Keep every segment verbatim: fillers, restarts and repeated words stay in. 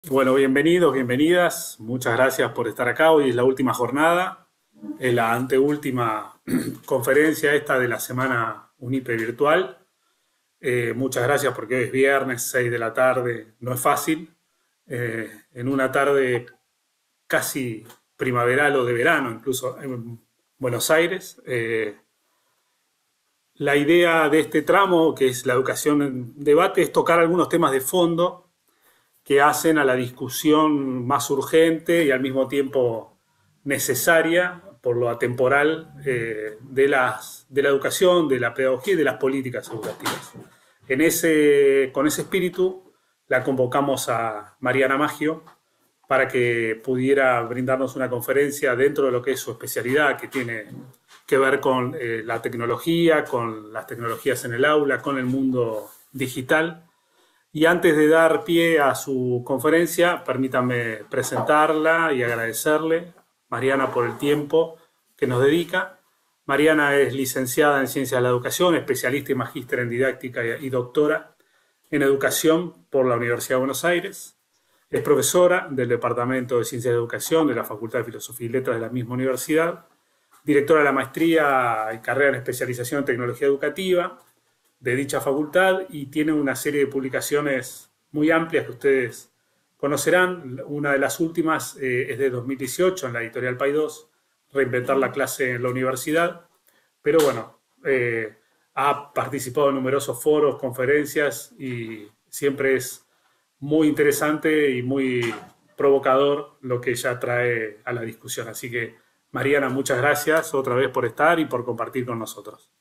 Bueno, bienvenidos, bienvenidas. Muchas gracias por estar acá. Hoy es la última jornada, es la anteúltima conferencia esta de la semana UNIPE virtual. Eh, muchas gracias porque hoy es viernes, seis de la tarde. No es fácil. Eh, en una tarde casi primaveral o de verano, incluso en Buenos Aires. Eh, la idea de este tramo, que es la educación en debate, es tocar algunos temas de fondo que hacen a la discusión más urgente y al mismo tiempo necesaria por lo atemporal eh, de, las, de la educación, de la pedagogía y de las políticas educativas. En ese, con ese espíritu la convocamos a Mariana Maggio para que pudiera brindarnos una conferencia dentro de lo que es su especialidad, que tiene que ver con eh, la tecnología, con las tecnologías en el aula, con el mundo digital. Y antes de dar pie a su conferencia, permítanme presentarla y agradecerle, Mariana, por el tiempo que nos dedica. Mariana es licenciada en Ciencias de la Educación, especialista y magíster en didáctica y doctora en educación por la Universidad de Buenos Aires. Es profesora del Departamento de Ciencias de Educación de la Facultad de Filosofía y Letras de la misma universidad, directora de la maestría y carrera en especialización en tecnología educativa de dicha facultad, y tiene una serie de publicaciones muy amplias que ustedes conocerán. Una de las últimas eh, es de dos mil dieciocho en la editorial Paidós, Reinventar la clase en la universidad, pero bueno, eh, ha participado en numerosos foros, conferencias, y siempre es muy interesante y muy provocador lo que ella trae a la discusión. Así que, Mariana, muchas gracias otra vez por estar y por compartir con nosotros.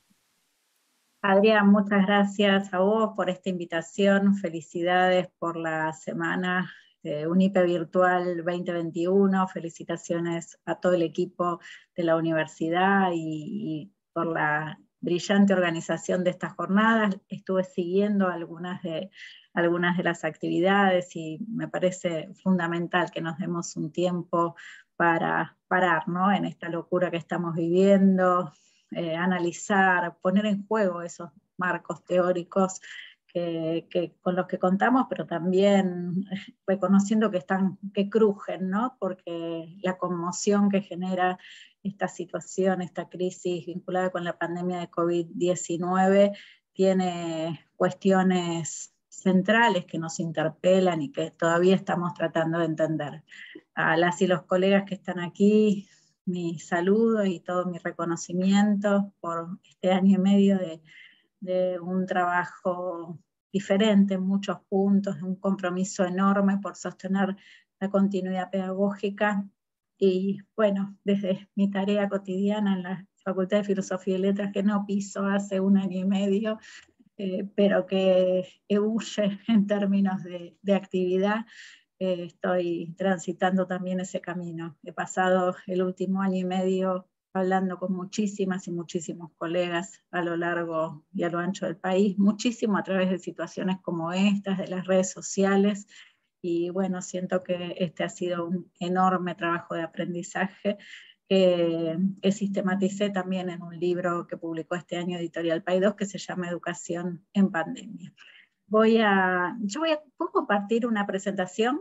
Adrián, muchas gracias a vos por esta invitación. Felicidades por la semana de UNIPE Virtual veinte veintiuno. Felicitaciones a todo el equipo de la universidad y, y por la brillante organización de estas jornadas. Estuve siguiendo algunas de, algunas de las actividades y me parece fundamental que nos demos un tiempo para parar, ¿no?, en esta locura que estamos viviendo. Eh, analizar, poner en juego esos marcos teóricos que, que, con los que contamos, pero también reconociendo que, están, que crujen, ¿no?, porque la conmoción que genera esta situación, esta crisis vinculada con la pandemia de COVID diecinueve, tiene cuestiones centrales que nos interpelan y que todavía estamos tratando de entender. A las y los colegas que están aquí, mi saludo y todo mi reconocimiento por este año y medio de, de un trabajo diferente en muchos puntos, de un compromiso enorme por sostener la continuidad pedagógica. Y bueno, desde mi tarea cotidiana en la Facultad de Filosofía y Letras, que no piso hace un año y medio, eh, pero que huye en términos de, de actividad, eh, estoy transitando también ese camino. He pasado el último año y medio hablando con muchísimas y muchísimos colegas a lo largo y a lo ancho del país, muchísimo a través de situaciones como estas, de las redes sociales, y bueno, siento que este ha sido un enorme trabajo de aprendizaje que, que sistematicé también en un libro que publicó este año Editorial Paidós, que se llama Educación en Pandemia. Voy a, yo voy a, ¿puedo compartir una presentación?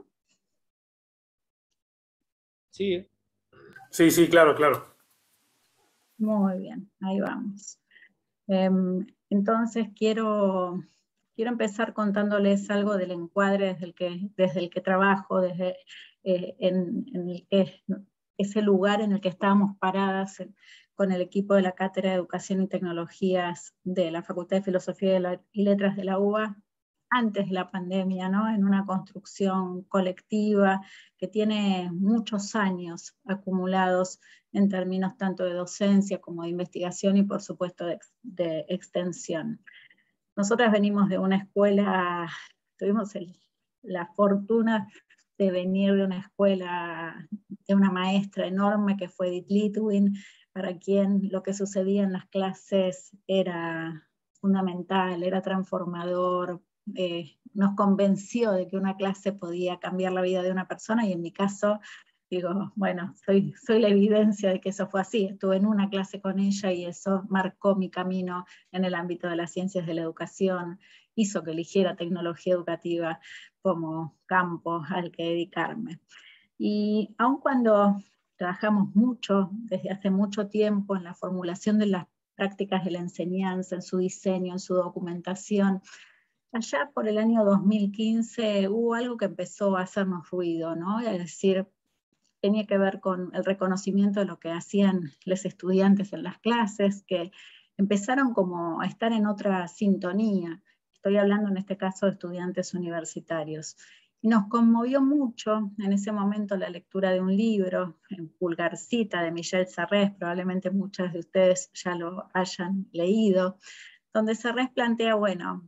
Sí. Sí, sí, claro, claro. Muy bien, ahí vamos. Eh, entonces quiero, quiero empezar contándoles algo del encuadre desde el que, desde el que trabajo, desde eh, en, en el que, ese lugar en el que estábamos paradas en, con el equipo de la Cátedra de Educación y Tecnologías de la Facultad de Filosofía y Letras de la U B A, antes de la pandemia, ¿no?, en una construcción colectiva que tiene muchos años acumulados en términos tanto de docencia como de investigación y por supuesto de, de extensión. Nosotras venimos de una escuela, tuvimos el, la fortuna de venir de una escuela, de una maestra enorme que fue Edith Litwin, para quien lo que sucedía en las clases era fundamental, era transformador, eh, nos convenció de que una clase podía cambiar la vida de una persona, y en mi caso, digo, bueno, soy, soy la evidencia de que eso fue así. Estuve en una clase con ella y eso marcó mi camino en el ámbito de las ciencias de la educación hizo que eligiera tecnología educativa como campo al que dedicarme. Y aun cuando trabajamos mucho, desde hace mucho tiempo, en la formulación de las prácticas de la enseñanza, en su diseño, en su documentación, allá por el año dos mil quince hubo algo que empezó a hacernos ruido, ¿no? Es decir, tenía que ver con el reconocimiento de lo que hacían los estudiantes en las clases, que empezaron como a estar en otra sintonía. Estoy hablando en este caso de estudiantes universitarios. Y nos conmovió mucho en ese momento la lectura de un libro, Pulgarcita, de Michel Serres, probablemente muchas de ustedes ya lo hayan leído, donde Serres plantea, bueno,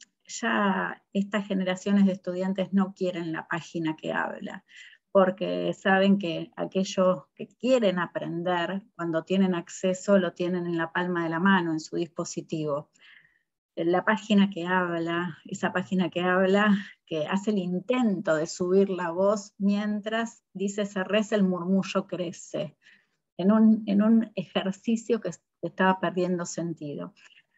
ya estas generaciones de estudiantes no quieren la página que habla, porque saben que aquellos que quieren aprender, cuando tienen acceso, lo tienen en la palma de la mano, en su dispositivo. La página que habla, esa página que habla, que hace el intento de subir la voz, mientras, dice Serres, el murmullo crece, en un, en un ejercicio que estaba perdiendo sentido.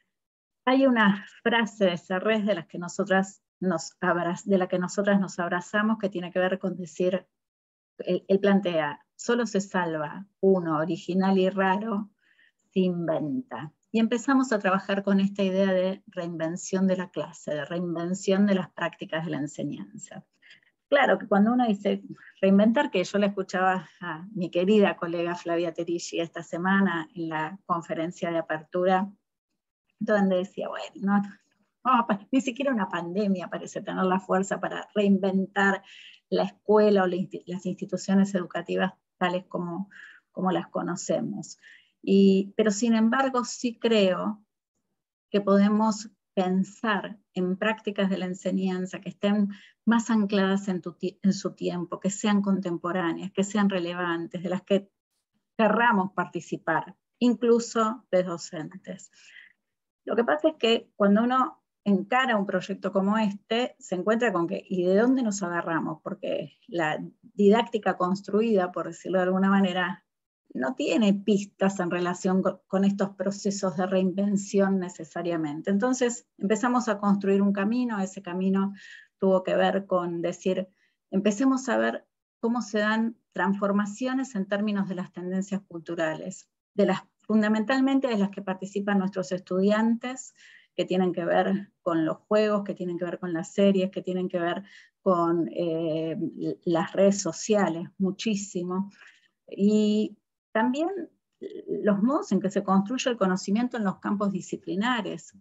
Hay una frase de Serres de, las que nosotras nos abraz, de la que nosotras nos abrazamos, que tiene que ver con decir, él, él plantea, solo se salva uno original y raro, se inventa. Y empezamos a trabajar con esta idea de reinvención de la clase, de reinvención de las prácticas de la enseñanza. Claro que cuando uno dice reinventar, que yo la escuchaba a mi querida colega Flavia Terigi esta semana en la conferencia de apertura, donde decía, bueno, no, no, ni siquiera una pandemia parece tener la fuerza para reinventar la escuela o las instituciones educativas tales como, como las conocemos. Y, pero sin embargo sí creo que podemos pensar en prácticas de la enseñanza que estén más ancladas en, tu, en su tiempo, que sean contemporáneas, que sean relevantes, de las que querramos participar, incluso de docentes. Lo que pasa es que cuando uno encara un proyecto como este, se encuentra con que, ¿y de dónde nos agarramos? Porque la didáctica construida, por decirlo de alguna manera, no tiene pistas en relación con estos procesos de reinvención necesariamente. Entonces empezamos a construir un camino, ese camino tuvo que ver con decir, empecemos a ver cómo se dan transformaciones en términos de las tendencias culturales, de las, fundamentalmente de las que participan nuestros estudiantes, que tienen que ver con los juegos, que tienen que ver con las series, que tienen que ver con eh, las redes sociales, muchísimo. Y también los modos en que se construye el conocimiento en los campos disciplinares,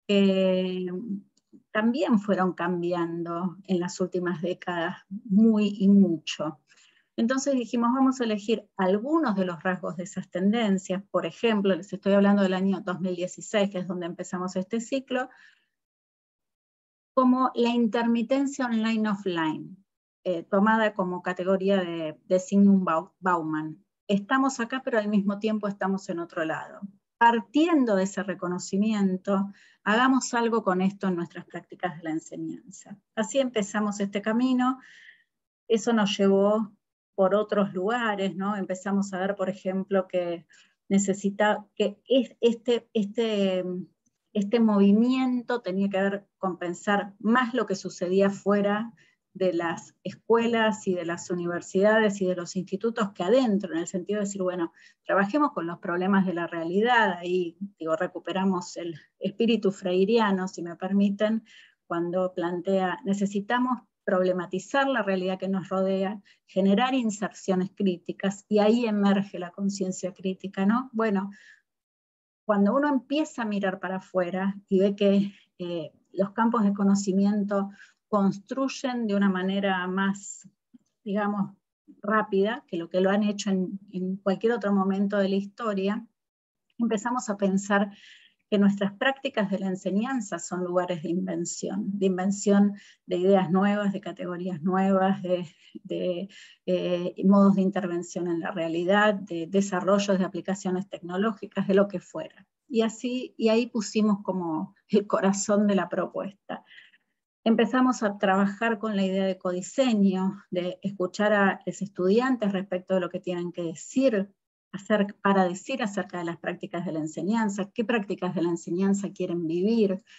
que también fueron cambiando en las últimas décadas muy y mucho. Entonces dijimos, vamos a elegir algunos de los rasgos de esas tendencias. Por ejemplo, les estoy hablando del año dos mil dieciséis, que es donde empezamos este ciclo, como la intermitencia online-offline, eh, tomada como categoría de, de Zygmunt Bauman. Estamos acá, pero al mismo tiempo estamos en otro lado. Partiendo de ese reconocimiento, hagamos algo con esto en nuestras prácticas de la enseñanza. Así empezamos este camino. Eso nos llevó por otros lugares, ¿no? Empezamos a ver, por ejemplo, que necesita, que este, este, este movimiento tenía que ver con pensar más lo que sucedía fuera de las escuelas y de las universidades y de los institutos que adentro, en el sentido de decir, bueno, trabajemos con los problemas de la realidad, ahí digo, recuperamos el espíritu freiriano, si me permiten, cuando plantea, necesitamos problematizar la realidad que nos rodea, generar inserciones críticas, y ahí emerge la conciencia crítica, ¿no? Bueno, cuando uno empieza a mirar para afuera y ve que eh, los campos de conocimiento construyen de una manera más, digamos, rápida que lo que lo han hecho en, en cualquier otro momento de la historia, empezamos a pensar que nuestras prácticas de la enseñanza son lugares de invención, de invención de ideas nuevas, de categorías nuevas, de, de eh, modos de intervención en la realidad, de desarrollos de aplicaciones tecnológicas, de lo que fuera. Y, así, y ahí pusimos como el corazón de la propuesta. Empezamos a trabajar con la idea de codiseño, de escuchar a los estudiantes respecto de lo que tienen que decir, hacer, para decir acerca de las prácticas de la enseñanza, qué prácticas de la enseñanza quieren vivir,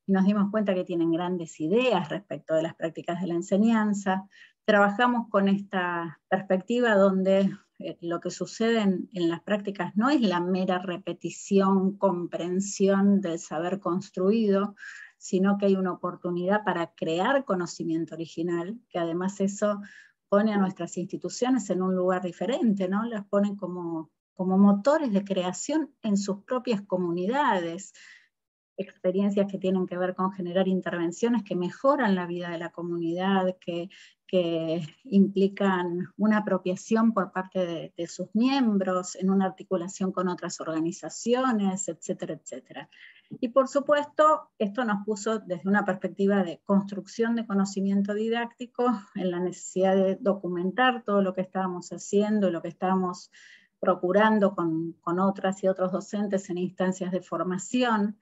y nos dimos cuenta que tienen grandes ideas respecto de las prácticas de la enseñanza. Trabajamos con esta perspectiva donde eh, lo que sucede en, en las prácticas no es la mera repetición, comprensión del saber construido, sino que hay una oportunidad para crear conocimiento original, que además eso pone a nuestras instituciones en un lugar diferente, ¿no? Las pone como, como motores de creación en sus propias comunidades, experiencias que tienen que ver con generar intervenciones que mejoran la vida de la comunidad, que, que implican una apropiación por parte de, de sus miembros, en una articulación con otras organizaciones, etcétera, etcétera. Y por supuesto, esto nos puso desde una perspectiva de construcción de conocimiento didáctico, en la necesidad de documentar todo lo que estábamos haciendo, lo que estábamos procurando con, con otras y otros docentes en instancias de formación,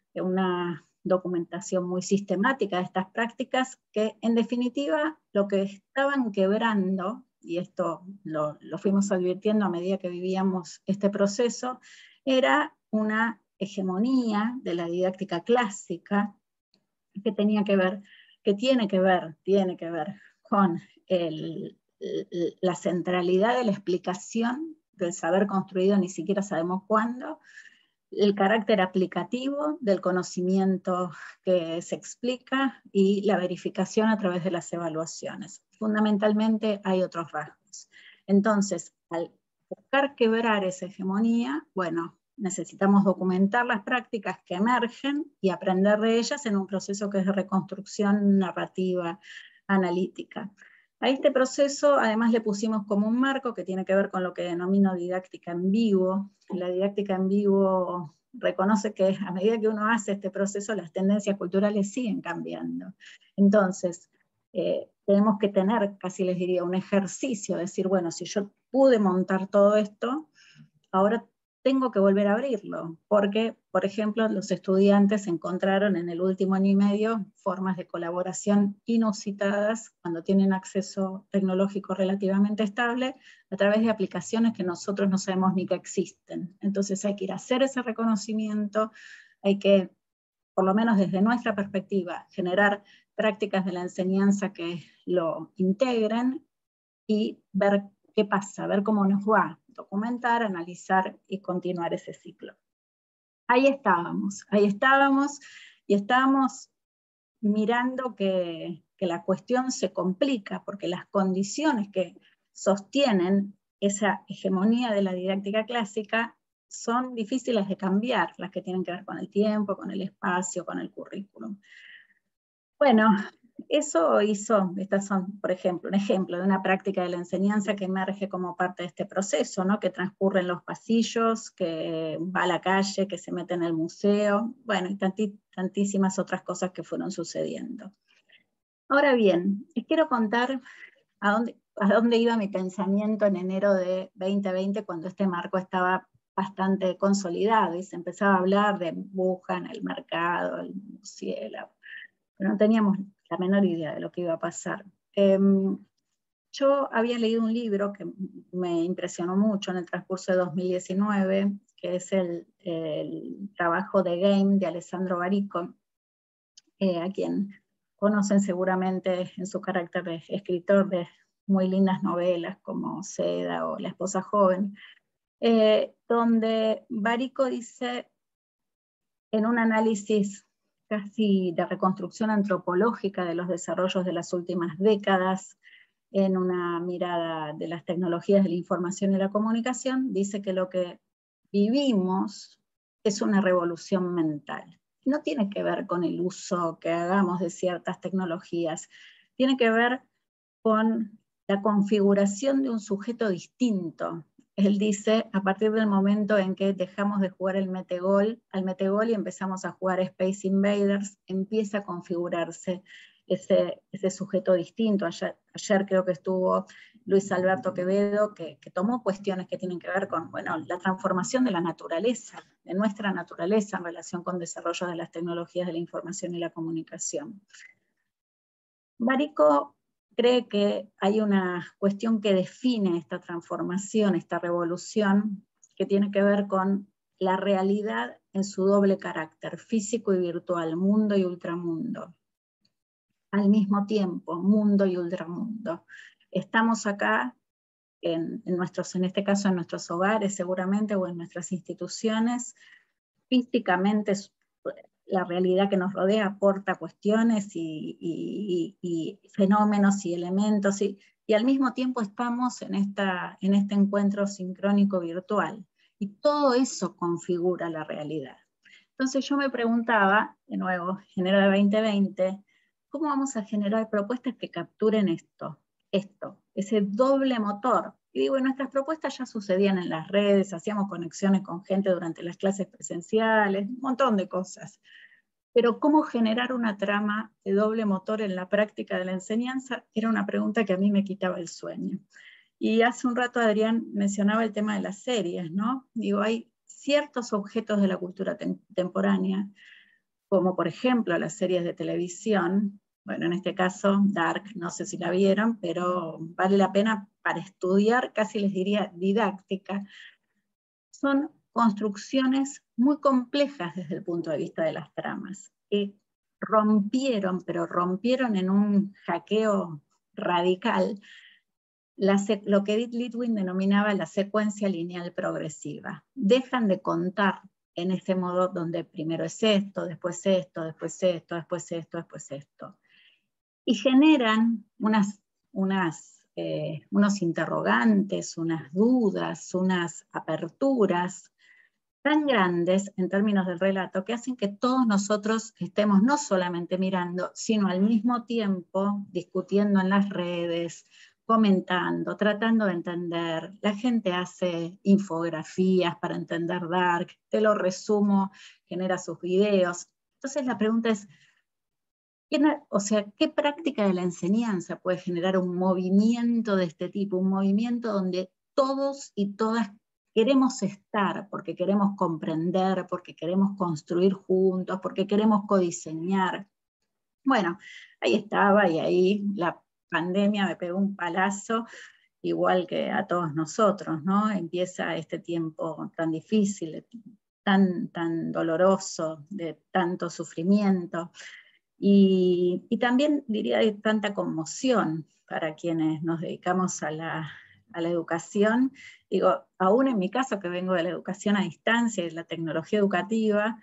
una documentación muy sistemática de estas prácticas que en definitiva lo que estaban quebrando, y esto lo, lo fuimos advirtiendo a medida que vivíamos este proceso, era una hegemonía de la didáctica clásica que tenía que ver, que tiene que ver, tiene que ver con el, la centralidad de la explicación del saber construido, ni siquiera sabemos cuándo, el carácter aplicativo del conocimiento que se explica y la verificación a través de las evaluaciones. Fundamentalmente hay otros rasgos. Entonces, al buscar quebrar esa hegemonía, bueno, necesitamos documentar las prácticas que emergen y aprender de ellas en un proceso que es de reconstrucción narrativa, analítica. A este proceso además le pusimos como un marco que tiene que ver con lo que denomino didáctica en vivo. La didáctica en vivo reconoce que a medida que uno hace este proceso las tendencias culturales siguen cambiando. Entonces, eh, tenemos que tener, casi les diría, un ejercicio, decir, bueno, si yo pude montar todo esto, ahora tengo que volver a abrirlo, porque, por ejemplo, los estudiantes encontraron en el último año y medio formas de colaboración inusitadas cuando tienen acceso tecnológico relativamente estable a través de aplicaciones que nosotros no sabemos ni que existen. Entonces hay que ir a hacer ese reconocimiento, hay que, por lo menos desde nuestra perspectiva, generar prácticas de la enseñanza que lo integren y ver qué pasa, ver cómo nos va, documentar, analizar y continuar ese ciclo. Ahí estábamos, ahí estábamos y estábamos mirando que, que la cuestión se complica porque las condiciones que sostienen esa hegemonía de la didáctica clásica son difíciles de cambiar, las que tienen que ver con el tiempo, con el espacio, con el currículum. Bueno, eso hizo, estas son, por ejemplo, un ejemplo de una práctica de la enseñanza que emerge como parte de este proceso, ¿no? Que transcurre en los pasillos, que va a la calle, que se mete en el museo, bueno, y tanti, tantísimas otras cosas que fueron sucediendo. Ahora bien, les quiero contar a dónde, a dónde iba mi pensamiento en enero de veinte veinte, cuando este marco estaba bastante consolidado y se empezaba a hablar de Wuhan, el mercado, el museo, pero no teníamos la menor idea de lo que iba a pasar. Eh, yo había leído un libro que me impresionó mucho en el transcurso de dos mil diecinueve, que es el, el trabajo de Game de Alessandro Barico, eh, a quien conocen seguramente en su carácter de escritor de muy lindas novelas como Seda o La esposa joven, eh, donde Barico dice, en un análisis casi de reconstrucción antropológica de los desarrollos de las últimas décadas, en una mirada de las tecnologías de la información y la comunicación, dice que lo que vivimos es una revolución mental. No tiene que ver con el uso que hagamos de ciertas tecnologías, tiene que ver con la configuración de un sujeto distinto. Él dice, a partir del momento en que dejamos de jugar el metegol, al metegol y empezamos a jugar Space Invaders, empieza a configurarse ese, ese sujeto distinto. Ayer, ayer creo que estuvo Luis Alberto Quevedo, que, que tomó cuestiones que tienen que ver con, bueno, la transformación de la naturaleza, de nuestra naturaleza en relación con desarrollo de las tecnologías de la información y la comunicación. Barico cree que hay una cuestión que define esta transformación, esta revolución, que tiene que ver con la realidad en su doble carácter, físico y virtual, mundo y ultramundo. Al mismo tiempo, mundo y ultramundo. Estamos acá, en, en, nuestros, en este caso en nuestros hogares seguramente, o en nuestras instituciones. Físicamente la realidad que nos rodea aporta cuestiones y, y, y, y fenómenos y elementos, y, y al mismo tiempo estamos en, esta, en este encuentro sincrónico virtual. Y todo eso configura la realidad. Entonces yo me preguntaba, de nuevo, enero de veinte veinte, ¿cómo vamos a generar propuestas que capturen esto? Esto, ese doble motor. Y digo, nuestras propuestas ya sucedían en las redes, hacíamos conexiones con gente durante las clases presenciales, un montón de cosas. Pero ¿cómo generar una trama de doble motor en la práctica de la enseñanza? Era una pregunta que a mí me quitaba el sueño. Y hace un rato Adrián mencionaba el tema de las series, ¿no? Digo, hay ciertos objetos de la cultura contemporánea, como por ejemplo las series de televisión. Bueno, en este caso, Dark, no sé si la vieron, pero vale la pena para estudiar, casi les diría didáctica. Son construcciones muy complejas desde el punto de vista de las tramas, que rompieron, pero rompieron en un hackeo radical, la, lo que Edith Litwin denominaba la secuencia lineal progresiva. Dejan de contar en este modo donde primero es esto, después esto, después esto, después esto, después esto. Y generan unas, unas, eh, unos interrogantes, unas dudas, unas aperturas tan grandes en términos del relato que hacen que todos nosotros estemos no solamente mirando, sino al mismo tiempo discutiendo en las redes, comentando, tratando de entender. La gente hace infografías para entender Dark, te lo resumo, genera sus videos. Entonces la pregunta es, o sea, ¿qué práctica de la enseñanza puede generar un movimiento de este tipo? Un movimiento donde todos y todas queremos estar, porque queremos comprender, porque queremos construir juntos, porque queremos codiseñar. Bueno, ahí estaba, y ahí la pandemia me pegó un palazo, igual que a todos nosotros, ¿no? Empieza este tiempo tan difícil, tan, tan doloroso, de tanto sufrimiento. Y, y también diría de tanta conmoción para quienes nos dedicamos a la, a la educación. Digo, aún en mi caso, que vengo de la educación a distancia y de la tecnología educativa,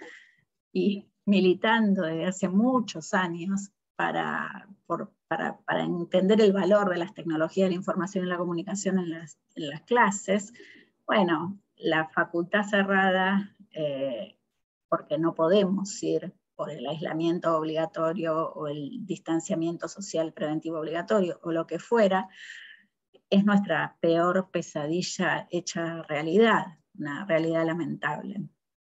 y militando desde hace muchos años para, por, para, para entender el valor de las tecnologías de la información y la comunicación en las, en las clases, bueno, la facultad cerrada, eh, porque no podemos ir por el aislamiento obligatorio o el distanciamiento social preventivo obligatorio o lo que fuera, es nuestra peor pesadilla hecha realidad, una realidad lamentable.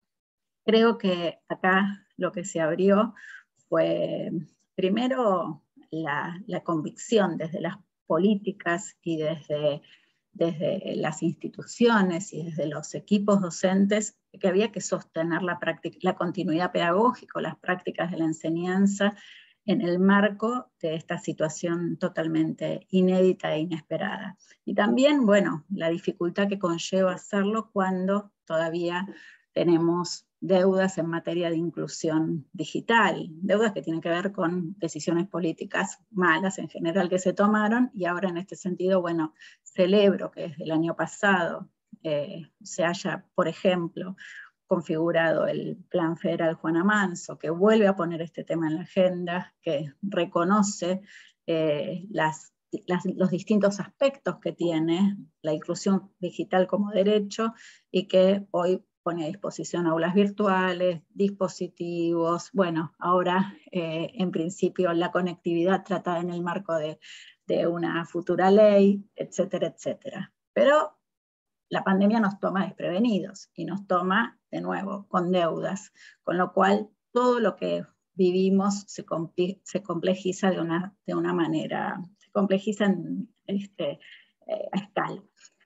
Creo que acá lo que se abrió fue primero la, la convicción desde las políticas y desde, desde las instituciones y desde los equipos docentes, que había que sostener la, práctica, la continuidad pedagógica, las prácticas de la enseñanza en el marco de esta situación totalmente inédita e inesperada. Y también, bueno, la dificultad que conlleva hacerlo cuando todavía tenemos deudas en materia de inclusión digital, deudas que tienen que ver con decisiones políticas malas en general que se tomaron, y ahora en este sentido, bueno, celebro que desde el año pasado eh, se haya, por ejemplo, configurado el Plan Federal Juana Manso, que vuelve a poner este tema en la agenda, que reconoce eh, las, las, los distintos aspectos que tiene la inclusión digital como derecho, y que hoy pone a disposición aulas virtuales, dispositivos, bueno, ahora eh, en principio la conectividad tratada en el marco de, de una futura ley, etcétera, etcétera. Pero la pandemia nos toma desprevenidos y nos toma, de nuevo, con deudas, con lo cual todo lo que vivimos se, se complejiza de una, de una manera, se complejiza en, este, eh, a escala.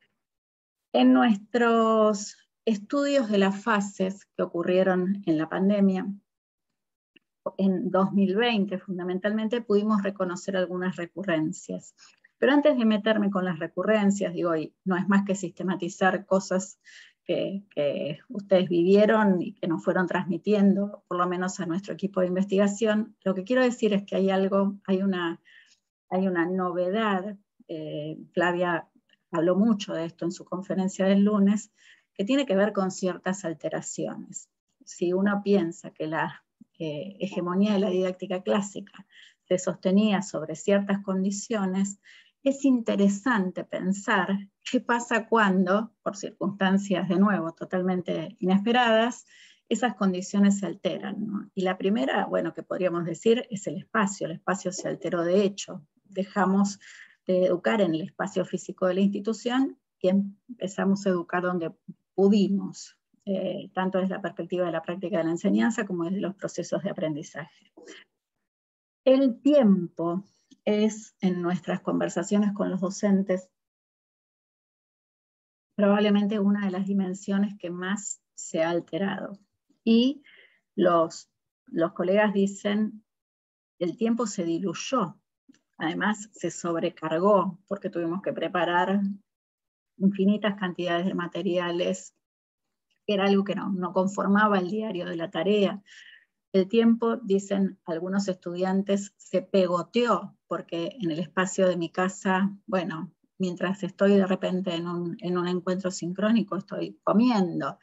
En nuestros estudios de las fases que ocurrieron en la pandemia, en dos mil veinte fundamentalmente, pudimos reconocer algunas recurrencias. Pero antes de meterme con las recurrencias, digo, y no es más que sistematizar cosas que, que ustedes vivieron y que nos fueron transmitiendo, por lo menos a nuestro equipo de investigación. Lo que quiero decir es que hay algo, hay una, hay una novedad, eh, Flavia habló mucho de esto en su conferencia del lunes, que tiene que ver con ciertas alteraciones. Si uno piensa que la eh, hegemonía de la didáctica clásica se sostenía sobre ciertas condiciones, es interesante pensar qué pasa cuando, por circunstancias de nuevo totalmente inesperadas, esas condiciones se alteran, ¿no? Y la primera, bueno, que podríamos decir, es el espacio. El espacio se alteró de hecho. Dejamos de educar en el espacio físico de la institución y empezamos a educar donde pudimos, eh, tanto desde la perspectiva de la práctica de la enseñanza como desde los procesos de aprendizaje. El tiempo es, en nuestras conversaciones con los docentes, probablemente una de las dimensiones que más se ha alterado. Y los, los colegas dicen, el tiempo se diluyó, además se sobrecargó, porque tuvimos que preparar infinitas cantidades de materiales, era algo que no, no conformaba el diario de la tarea. El tiempo, dicen algunos estudiantes, se pegoteó, porque en el espacio de mi casa, bueno, mientras estoy de repente en un, en un encuentro sincrónico, estoy comiendo.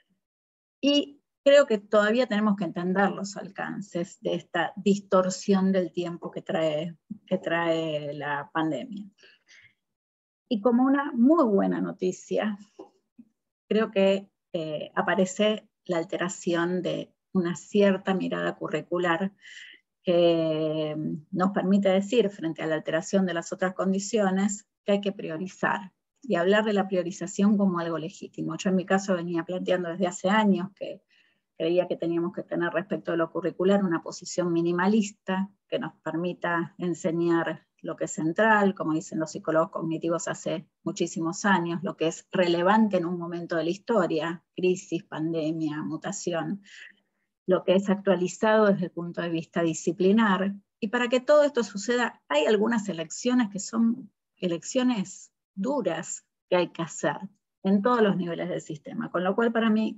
Y creo que todavía tenemos que entender los alcances de esta distorsión del tiempo que trae, que trae la pandemia. Y como una muy buena noticia, creo que eh, aparece la alteración de una cierta mirada curricular que nos permite decir, frente a la alteración de las otras condiciones, que hay que priorizar, y hablar de la priorización como algo legítimo. Yo en mi caso venía planteando desde hace años que creía que teníamos que tener respecto de lo curricular una posición minimalista que nos permita enseñar lo que es central, como dicen los psicólogos cognitivos hace muchísimos años, lo que es relevante en un momento de la historia, crisis, pandemia, mutación, lo que es actualizado desde el punto de vista disciplinar. Y para que todo esto suceda, hay algunas elecciones que son elecciones duras que hay que hacer en todos los niveles del sistema, con lo cual para mí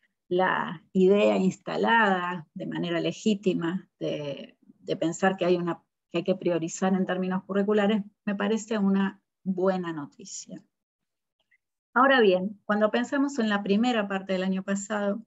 la idea instalada de manera legítima de, de pensar que hay, una, que hay que priorizar en términos curriculares me parece una buena noticia. Ahora bien, cuando pensamos en la primera parte del año pasado,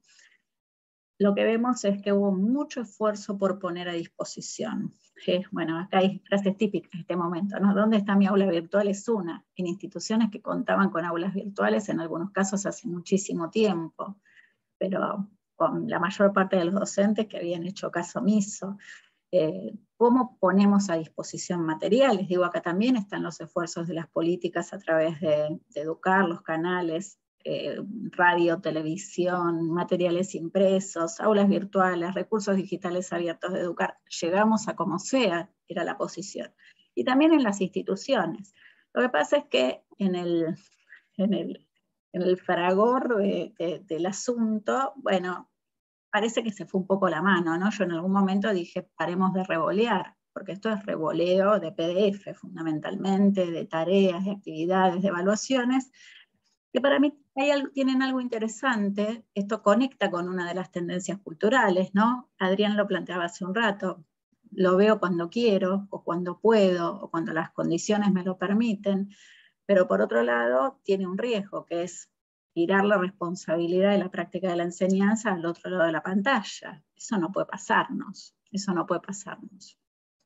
lo que vemos es que hubo mucho esfuerzo por poner a disposición. Eh, bueno, acá hay frases típicas de este momento, ¿no? ¿Dónde está mi aula virtual? Es una, en instituciones que contaban con aulas virtuales, en algunos casos hace muchísimo tiempo, pero con la mayor parte de los docentes que habían hecho caso omiso. Eh, ¿Cómo ponemos a disposición materiales? Digo, acá también están los esfuerzos de las políticas a través de, de educar los canales, eh, radio, televisión, materiales impresos, aulas virtuales, recursos digitales abiertos de educar. Llegamos a como sea, era la posición. Y también en las instituciones. Lo que pasa es que en el, en el, en el fragor de, de, del asunto, bueno, parece que se fue un poco la mano, ¿no? Yo en algún momento dije, paremos de revolear, porque esto es revoleo de P D F, fundamentalmente, de tareas, de actividades, de evaluaciones, que para mí hay algo, tienen algo interesante. Esto conecta con una de las tendencias culturales, ¿no? Adrián lo planteaba hace un rato, lo veo cuando quiero, o cuando puedo, o cuando las condiciones me lo permiten, pero por otro lado tiene un riesgo, que es tirar la responsabilidad de la práctica de la enseñanza al otro lado de la pantalla. Eso no puede pasarnos, eso no puede pasarnos.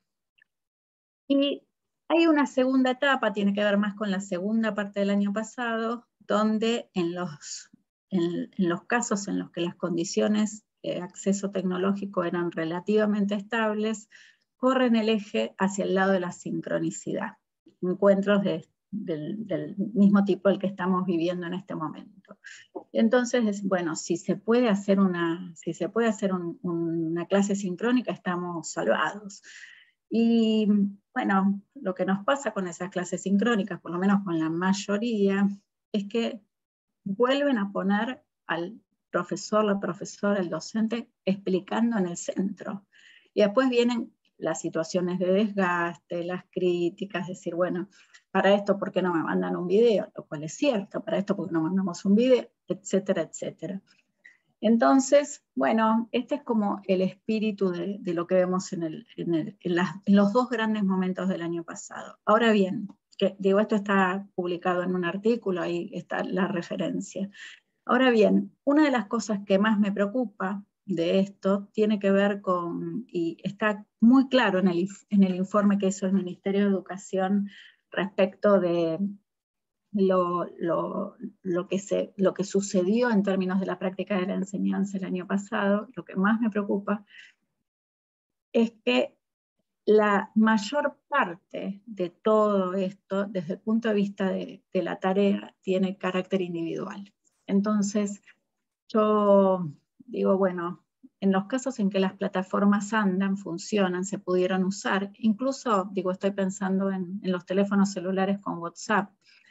Y hay una segunda etapa, tiene que ver más con la segunda parte del año pasado, donde en los, en, en los casos en los que las condiciones de acceso tecnológico eran relativamente estables, corren el eje hacia el lado de la sincronicidad. Encuentros de Del, del mismo tipo el que estamos viviendo en este momento. Entonces, bueno, si se puede hacer una, si se puede hacer un, una clase sincrónica, estamos salvados. Y bueno, lo que nos pasa con esas clases sincrónicas, por lo menos con la mayoría, es que vuelven a poner al profesor, la profesora, el docente, explicando en el centro. Y después vienen las situaciones de desgaste, las críticas, decir, bueno, para esto, ¿por qué no me mandan un video? Lo cual es cierto, para esto, ¿por qué no mandamos un video? etcétera, etcétera. Entonces, bueno, este es como el espíritu de, de lo que vemos en, el, en, el, en, las, en los dos grandes momentos del año pasado. Ahora bien, que, digo, esto está publicado en un artículo, ahí está la referencia. Ahora bien, una de las cosas que más me preocupa de esto tiene que ver con, y está muy claro en el, en el informe que hizo el Ministerio de Educación respecto de lo, lo, lo, que se, lo que sucedió en términos de la práctica de la enseñanza el año pasado. Lo que más me preocupa es que la mayor parte de todo esto, desde el punto de vista de, de la tarea, tiene carácter individual. Entonces, yo digo, bueno, en los casos en que las plataformas andan, funcionan, se pudieron usar, incluso, digo, estoy pensando en, en los teléfonos celulares con WhatsApp,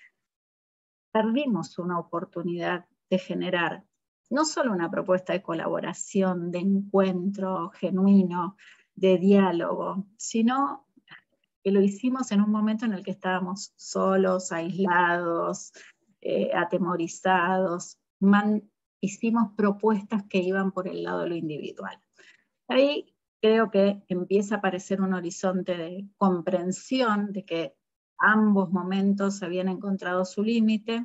perdimos una oportunidad de generar no solo una propuesta de colaboración, de encuentro genuino, de diálogo, sino que lo hicimos en un momento en el que estábamos solos, aislados, eh, atemorizados, man, hicimos propuestas que iban por el lado de lo individual. Ahí creo que empieza a aparecer un horizonte de comprensión de que ambos momentos habían encontrado su límite,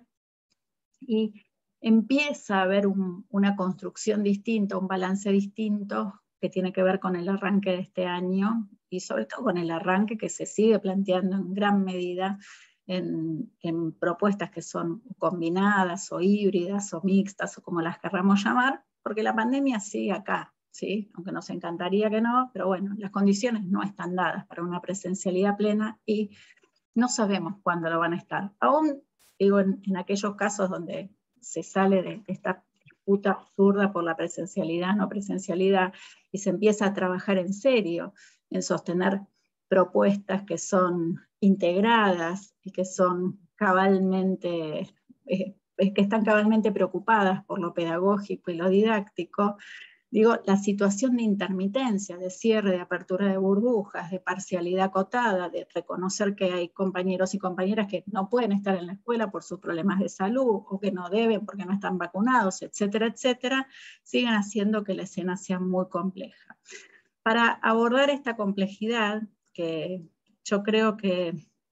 y empieza a haber un, una construcción distinta, un balance distinto que tiene que ver con el arranque de este año y sobre todo con el arranque que se sigue planteando en gran medida en, en propuestas que son combinadas o híbridas o mixtas o como las querramos llamar, porque la pandemia sigue acá, ¿sí? Aunque nos encantaría que no, pero bueno, las condiciones no están dadas para una presencialidad plena y no sabemos cuándo lo van a estar. Aún digo, en, en aquellos casos donde se sale de esta disputa absurda por la presencialidad, no presencialidad, y se empieza a trabajar en serio, en sostener propuestas que son integradas y que son cabalmente, eh, que están cabalmente preocupadas por lo pedagógico y lo didáctico. Digo, la situación de intermitencia, de cierre, de apertura de burbujas, de parcialidad acotada, de reconocer que hay compañeros y compañeras que no pueden estar en la escuela por sus problemas de salud, o que no deben porque no están vacunados, etcétera, etcétera, siguen haciendo que la escena sea muy compleja. Para abordar esta complejidad, que yo creo que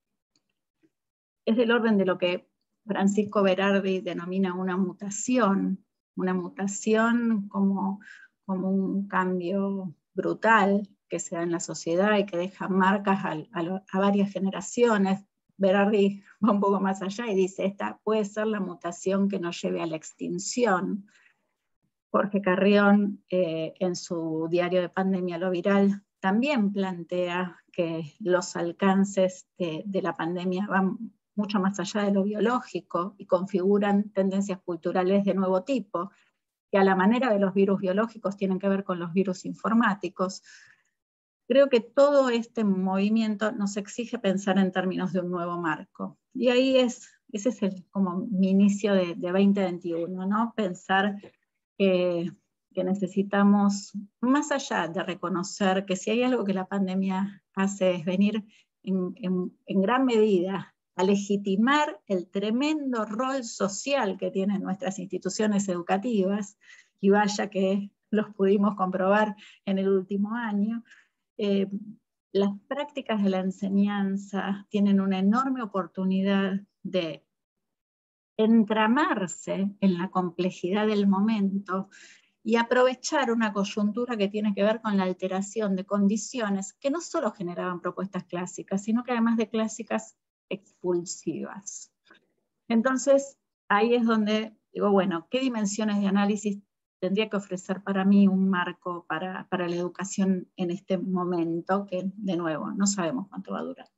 es del orden de lo que Francisco Berardi denomina una mutación, una mutación como, como un cambio brutal que se da en la sociedad y que deja marcas a, a, a varias generaciones. Berardi va un poco más allá y dice, esta puede ser la mutación que nos lleve a la extinción. Jorge Carrión, eh, en su diario de Pandemia lo Viral, también plantea que los alcances de, de la pandemia van mucho más allá de lo biológico y configuran tendencias culturales de nuevo tipo, que a la manera de los virus biológicos tienen que ver con los virus informáticos. Creo que todo este movimiento nos exige pensar en términos de un nuevo marco. Y ahí es, ese es el, como mi inicio de, de veinte veintiuno, ¿no? Pensar que, que necesitamos, más allá de reconocer que si hay algo que la pandemia hace es venir en, en, en gran medida a legitimar el tremendo rol social que tienen nuestras instituciones educativas, y vaya que los pudimos comprobar en el último año. Eh, las prácticas de la enseñanza tienen una enorme oportunidad de entramarse en la complejidad del momento y aprovechar una coyuntura que tiene que ver con la alteración de condiciones que no solo generaban propuestas clásicas, sino que además de clásicas, expulsivas. Entonces, ahí es donde digo, bueno, ¿qué dimensiones de análisis tendría que ofrecer para mí un marco para, para la educación en este momento, que de nuevo, no sabemos cuánto va a durar?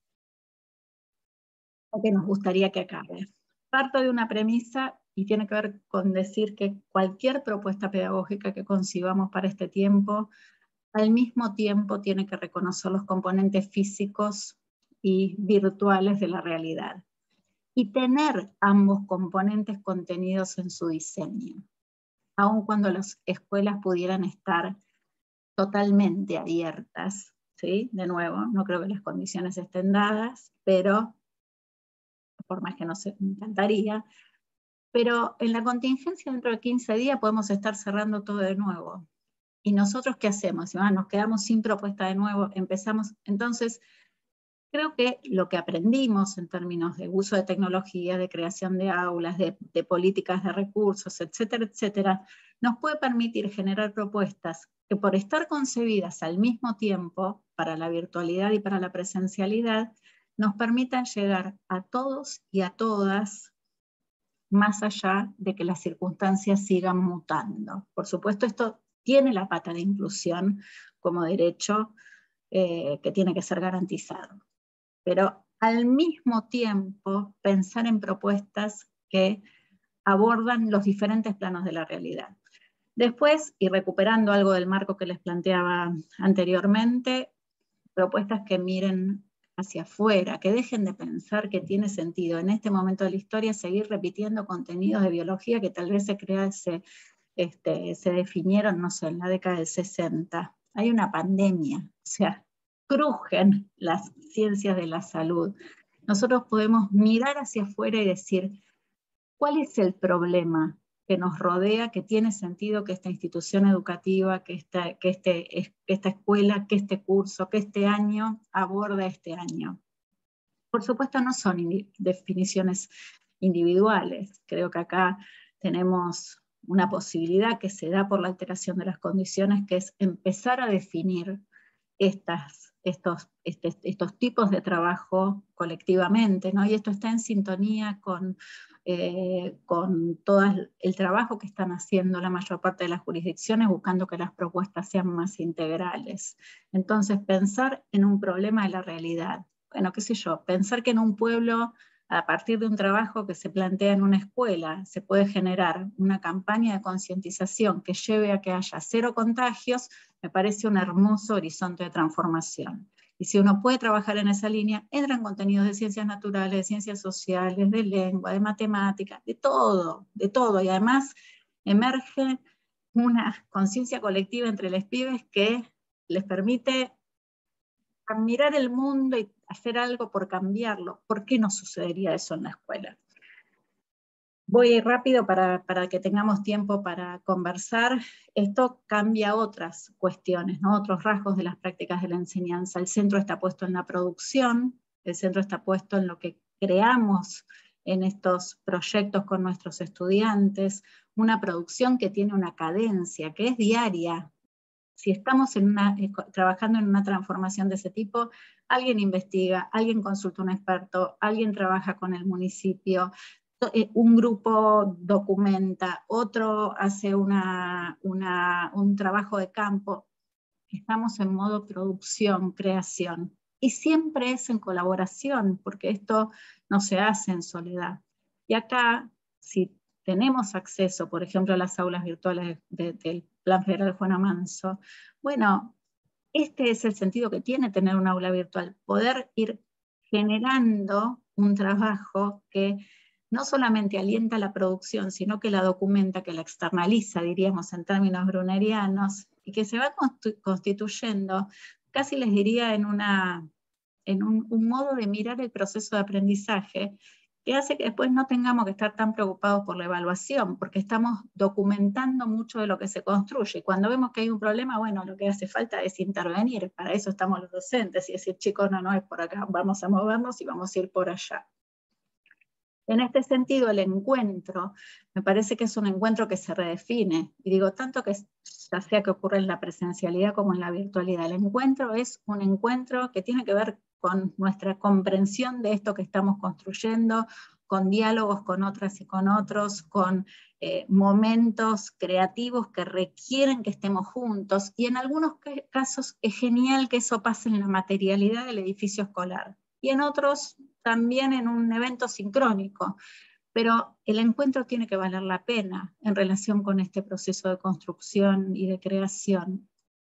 O que nos gustaría que acabe. Parto de una premisa y tiene que ver con decir que cualquier propuesta pedagógica que concibamos para este tiempo, al mismo tiempo tiene que reconocer los componentes físicos y virtuales de la realidad, y tener ambos componentes contenidos en su diseño, aun cuando las escuelas pudieran estar totalmente abiertas, ¿sí? De nuevo, no creo que las condiciones estén dadas, pero por más que nos encantaría, pero en la contingencia dentro de quince días podemos estar cerrando todo de nuevo. ¿Y nosotros qué hacemos? Ah, nos quedamos sin propuesta de nuevo, empezamos. Entonces, creo que lo que aprendimos en términos de uso de tecnología, de creación de aulas, de, de políticas de recursos, etcétera, etcétera, nos puede permitir generar propuestas que por estar concebidas al mismo tiempo para la virtualidad y para la presencialidad, nos permitan llegar a todos y a todas, más allá de que las circunstancias sigan mutando. Por supuesto, esto tiene la pata de inclusión como derecho eh, que tiene que ser garantizado. Pero al mismo tiempo pensar en propuestas que abordan los diferentes planos de la realidad. Después, y recuperando algo del marco que les planteaba anteriormente, propuestas que miren hacia afuera, que dejen de pensar que tiene sentido en este momento de la historia seguir repitiendo contenidos de biología que tal vez se, crea, se, este, se definieron, no sé, en la década del sesenta. Hay una pandemia, o sea, crujen las ciencias de la salud. Nosotros podemos mirar hacia afuera y decir, ¿cuál es el problema que nos rodea, que tiene sentido que esta institución educativa, que esta, que, este, que esta escuela, que este curso, que este año aborda este año? Por supuesto no son indi- definiciones individuales. Creo que acá tenemos una posibilidad que se da por la alteración de las condiciones, que es empezar a definir estas, estos, este, estos tipos de trabajo colectivamente, ¿no? Y esto está en sintonía con, eh, con todo el trabajo que están haciendo la mayor parte de las jurisdicciones, buscando que las propuestas sean más integrales. Entonces, pensar en un problema de la realidad. Bueno, qué sé yo, pensar que en un pueblo, a partir de un trabajo que se plantea en una escuela, se puede generar una campaña de concientización que lleve a que haya cero contagios, me parece un hermoso horizonte de transformación. Y si uno puede trabajar en esa línea, entran contenidos de ciencias naturales, de ciencias sociales, de lengua, de matemáticas, de todo, de todo. Y además emerge una conciencia colectiva entre los pibes que les permite mirar el mundo y hacer algo por cambiarlo. ¿Por qué no sucedería eso en la escuela? Voy rápido para, para que tengamos tiempo para conversar. Esto cambia otras cuestiones, ¿no? Otros rasgos de las prácticas de la enseñanza. El centro está puesto en la producción, el centro está puesto en lo que creamos en estos proyectos con nuestros estudiantes, una producción que tiene una cadencia, que es diaria. Si estamos en una, eh, trabajando en una transformación de ese tipo, alguien investiga, alguien consulta a un experto, alguien trabaja con el municipio, un grupo documenta, otro hace una, una, un trabajo de campo. Estamos en modo producción, creación. Y siempre es en colaboración, porque esto no se hace en soledad. Y acá, si tenemos acceso, por ejemplo, a las aulas virtuales de, de, del Plan Federal Juana Manso, bueno, este es el sentido que tiene tener un aula virtual, poder ir generando un trabajo que no solamente alienta la producción, sino que la documenta, que la externaliza, diríamos en términos brunerianos, y que se va constituyendo, casi les diría, en, una, en un, un modo de mirar el proceso de aprendizaje, que hace que después no tengamos que estar tan preocupados por la evaluación, porque estamos documentando mucho de lo que se construye. Y cuando vemos que hay un problema, bueno, lo que hace falta es intervenir. Para eso estamos los docentes y decir, chicos, no, no es por acá, vamos a movernos y vamos a ir por allá. En este sentido, el encuentro, me parece que es un encuentro que se redefine, y digo, tanto que ya sea que ocurre en la presencialidad como en la virtualidad, el encuentro es un encuentro que tiene que ver con nuestra comprensión de esto que estamos construyendo, con diálogos con otras y con otros, con eh, momentos creativos que requieren que estemos juntos, y en algunos casos es genial que eso pase en la materialidad del edificio escolar, y en otros también en un evento sincrónico, pero el encuentro tiene que valer la pena en relación con este proceso de construcción y de creación.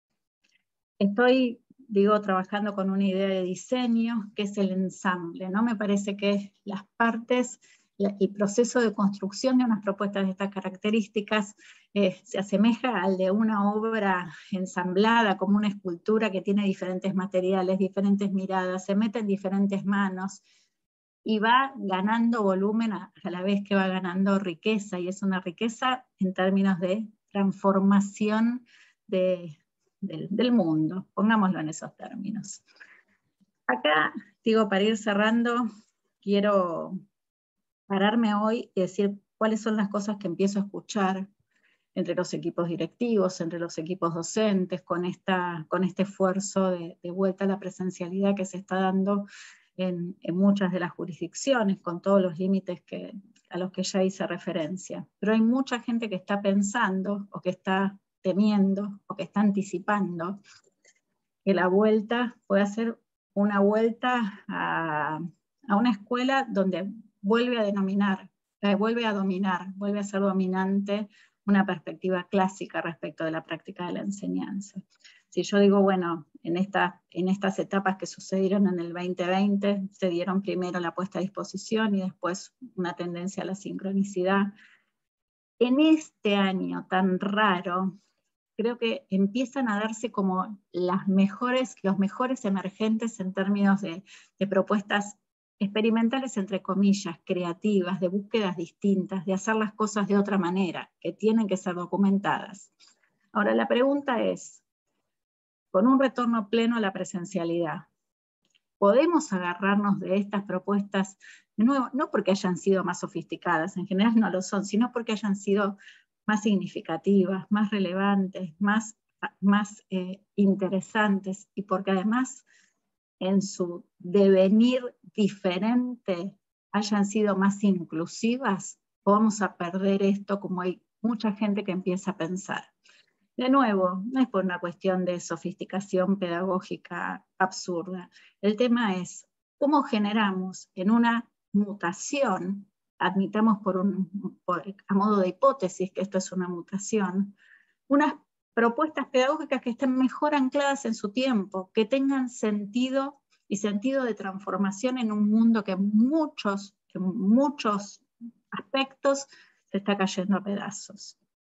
Estoy, digo, trabajando con una idea de diseño, que es el ensamble, ¿no? Me parece que las partes, el proceso de construcción de unas propuestas de estas características eh, se asemeja al de una obra ensamblada, como una escultura que tiene diferentes materiales, diferentes miradas, se mete en diferentes manos. y va ganando volumen a, a la vez que va ganando riqueza, y es una riqueza en términos de transformación de, de, del mundo, pongámoslo en esos términos. Acá, digo, para ir cerrando, quiero pararme hoy y decir cuáles son las cosas que empiezo a escuchar entre los equipos directivos, entre los equipos docentes, con, esta, con este esfuerzo de, de vuelta a la presencialidad que se está dando en, en muchas de las jurisdicciones, con todos los límites que, a los que ya hice referencia. Pero hay mucha gente que está pensando, o que está temiendo, o que está anticipando, que la vuelta puede ser una vuelta a, a una escuela donde vuelve a denominar, eh, vuelve a dominar, vuelve a ser dominante una perspectiva clásica respecto de la práctica de la enseñanza. Si yo digo, bueno, en, esta, en estas etapas que sucedieron en el veinte veinte, se dieron primero la puesta a disposición y después una tendencia a la sincronicidad. En este año tan raro, creo que empiezan a darse como las mejores, los mejores emergentes en términos de, de propuestas experimentales, entre comillas, creativas, de búsquedas distintas, de hacer las cosas de otra manera, que tienen que ser documentadas. Ahora, la pregunta es, con un retorno pleno a la presencialidad, ¿podemos agarrarnos de estas propuestas, de nuevo, no porque hayan sido más sofisticadas, en general no lo son, sino porque hayan sido más significativas, más relevantes, más, más eh, interesantes, y porque además en su devenir diferente hayan sido más inclusivas? ¿O vamos a perder esto como hay mucha gente que empieza a pensar? De nuevo, no es por una cuestión de sofisticación pedagógica absurda. El tema es cómo generamos en una mutación, admitamos por un, por, a modo de hipótesis que esto es una mutación, unas propuestas pedagógicas que estén mejor ancladas en su tiempo, que tengan sentido y sentido de transformación en un mundo que en muchos, en muchos aspectos se está cayendo a pedazos.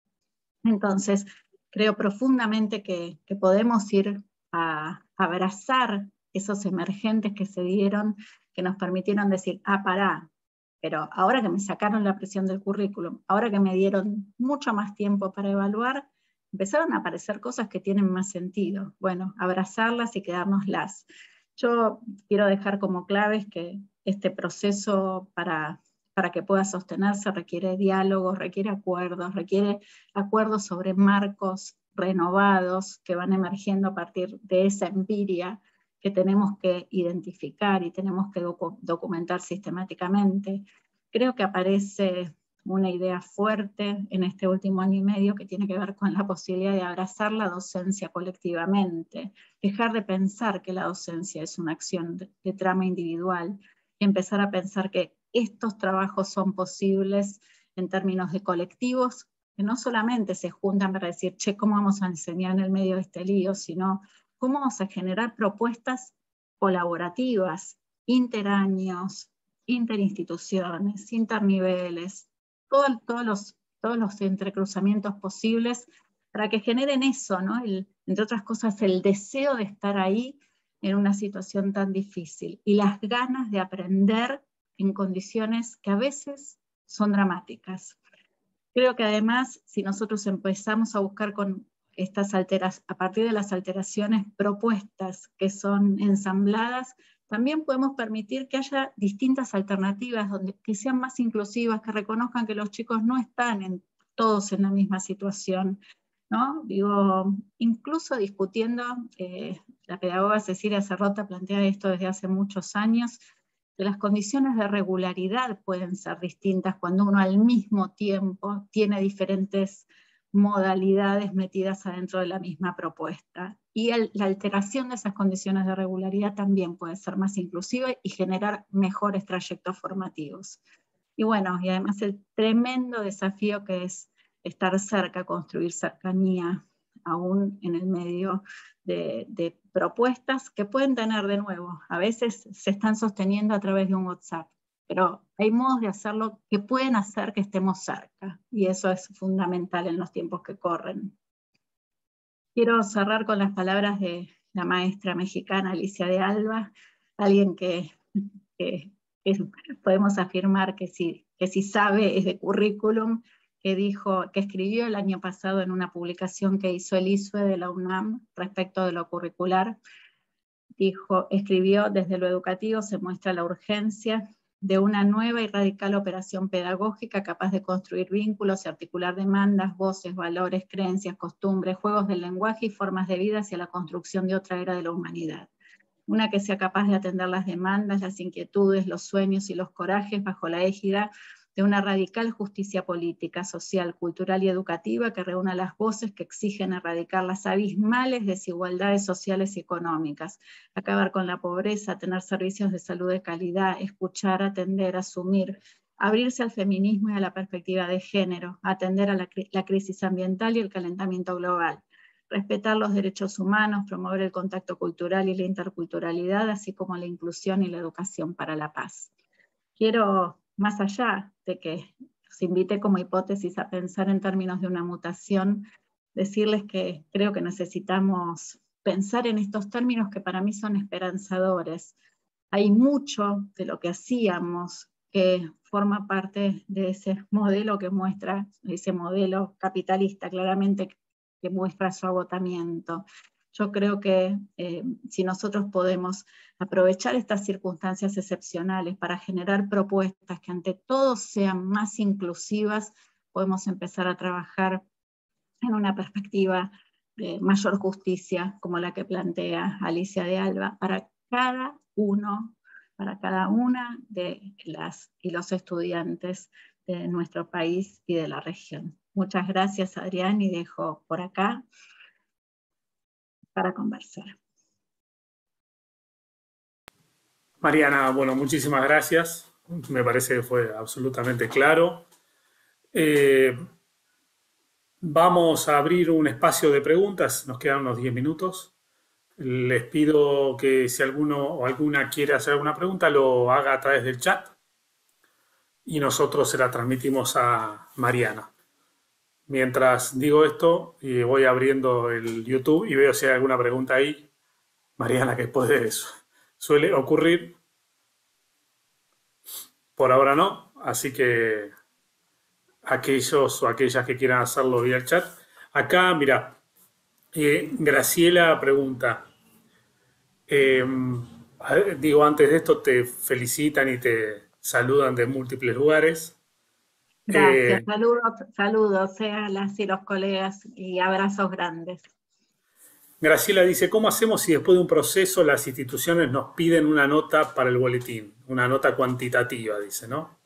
Entonces, creo profundamente que, que podemos ir a, a abrazar esos emergentes que se dieron, que nos permitieron decir, ah, pará, pero ahora que me sacaron la presión del currículum, ahora que me dieron mucho más tiempo para evaluar, empezaron a aparecer cosas que tienen más sentido. Bueno, abrazarlas y quedárnoslas. Yo quiero dejar como claves que este proceso para, para que pueda sostenerse requiere diálogos, requiere acuerdos, requiere acuerdos sobre marcos renovados que van emergiendo a partir de esa empiria que tenemos que identificar y tenemos que docu documentar sistemáticamente. Creo que aparece una idea fuerte en este último año y medio que tiene que ver con la posibilidad de abrazar la docencia colectivamente, dejar de pensar que la docencia es una acción de, de trama individual y empezar a pensar que estos trabajos son posibles en términos de colectivos que no solamente se juntan para decir, che, ¿cómo vamos a enseñar en el medio de este lío?, sino cómo vamos a generar propuestas colaborativas, interaños, interinstituciones, interniveles, todo, todos, los, todos los entrecruzamientos posibles para que generen eso, ¿no? El, entre otras cosas, el deseo de estar ahí en una situación tan difícil y las ganas de aprender en condiciones que a veces son dramáticas. Creo que además, si nosotros empezamos a buscar con estas alteras, a partir de las alteraciones propuestas que son ensambladas, también podemos permitir que haya distintas alternativas donde, que sean más inclusivas, que reconozcan que los chicos no están en, todos en la misma situación, ¿no? Digo, incluso discutiendo, eh, la pedagoga Cecilia Cerrota plantea esto desde hace muchos años, que las condiciones de regularidad pueden ser distintas cuando uno al mismo tiempo tiene diferentes modalidades metidas adentro de la misma propuesta. Y el, la alteración de esas condiciones de regularidad también puede ser más inclusiva y generar mejores trayectos formativos. Y bueno, y además el tremendo desafío que es estar cerca, construir cercanía, aún en el medio de, de propuestas que pueden tener, de nuevo, a veces se están sosteniendo a través de un WhatsApp, pero hay modos de hacerlo que pueden hacer que estemos cerca, y eso es fundamental en los tiempos que corren. Quiero cerrar con las palabras de la maestra mexicana Alicia de Alba, alguien que, que que podemos afirmar que sí, que sí sabe es de currículum, que dijo, que escribió el año pasado en una publicación que hizo el I S U E de la UNAM respecto de lo curricular. Dijo, escribió: desde lo educativo se muestra la urgencia de una nueva y radical operación pedagógica capaz de construir vínculos y articular demandas, voces, valores, creencias, costumbres, juegos del lenguaje y formas de vida hacia la construcción de otra era de la humanidad. Una que sea capaz de atender las demandas, las inquietudes, los sueños y los corajes bajo la égida de una radical justicia política, social, cultural y educativa que reúna las voces que exigen erradicar las abismales desigualdades sociales y económicas, acabar con la pobreza, tener servicios de salud de calidad, escuchar, atender, asumir, abrirse al feminismo y a la perspectiva de género, atender a la, la crisis ambiental y el calentamiento global, respetar los derechos humanos, promover el contacto cultural y la interculturalidad, así como la inclusión y la educación para la paz. Quiero, más allá de que los invite como hipótesis a pensar en términos de una mutación, decirles que creo que necesitamos pensar en estos términos que para mí son esperanzadores. Hay mucho de lo que hacíamos que forma parte de ese modelo que muestra, ese modelo capitalista claramente que muestra su agotamiento. Yo creo que eh, si nosotros podemos aprovechar estas circunstancias excepcionales para generar propuestas que ante todo sean más inclusivas, podemos empezar a trabajar en una perspectiva de mayor justicia, como la que plantea Alicia de Alba, para cada uno, para cada una de las y los estudiantes de nuestro país y de la región. Muchas gracias, Adrián, y dejo por acá para conversar. Mariana, bueno, muchísimas gracias. Me parece que fue absolutamente claro. Eh, vamos a abrir un espacio de preguntas. Nos quedan unos diez minutos. Les pido que si alguno o alguna quiere hacer alguna pregunta, lo haga a través del chat y nosotros se la transmitimos a Mariana. Mientras digo esto, y voy abriendo el YouTube y veo si hay alguna pregunta ahí. Mariana, que puede eso. Suele ocurrir. Por ahora no, así que aquellos o aquellas que quieran hacerlo vía el chat. Acá, mira, eh, Graciela pregunta, eh, digo, antes de esto te felicitan y te saludan de múltiples lugares. Gracias, Eh, saludos, saludos a las y los colegas y abrazos grandes. Graciela dice, ¿cómo hacemos si después de un proceso las instituciones nos piden una nota para el boletín? Una nota cuantitativa, dice, ¿no?